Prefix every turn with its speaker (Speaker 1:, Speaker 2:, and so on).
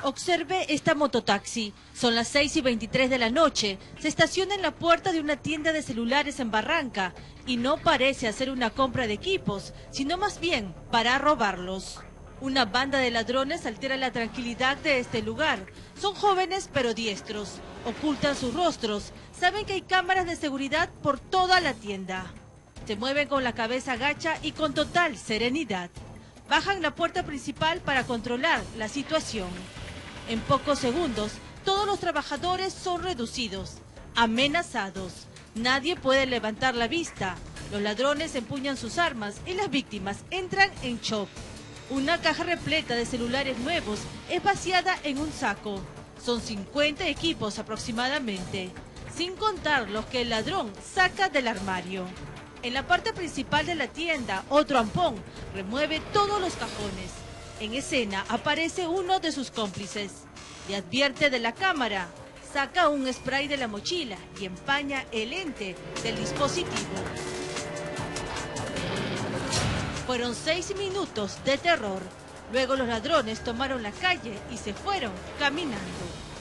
Speaker 1: Observe esta mototaxi. Son las 6:23 de la noche. Se estaciona en la puerta de una tienda de celulares en Barranca y no parece hacer una compra de equipos, sino más bien para robarlos. Una banda de ladrones altera la tranquilidad de este lugar. Son jóvenes pero diestros. Ocultan sus rostros. Saben que hay cámaras de seguridad por toda la tienda. Se mueven con la cabeza gacha y con total serenidad. Bajan la puerta principal para controlar la situación. En pocos segundos, todos los trabajadores son reducidos, amenazados. Nadie puede levantar la vista. Los ladrones empuñan sus armas y las víctimas entran en shock. Una caja repleta de celulares nuevos es vaciada en un saco. Son 50 equipos aproximadamente, sin contar los que el ladrón saca del armario. En la parte principal de la tienda, otro ampón remueve todos los cajones. En escena aparece uno de sus cómplices. Le advierte de la cámara, saca un spray de la mochila y empaña el lente del dispositivo. Fueron 6 minutos de terror. Luego los ladrones tomaron la calle y se fueron caminando.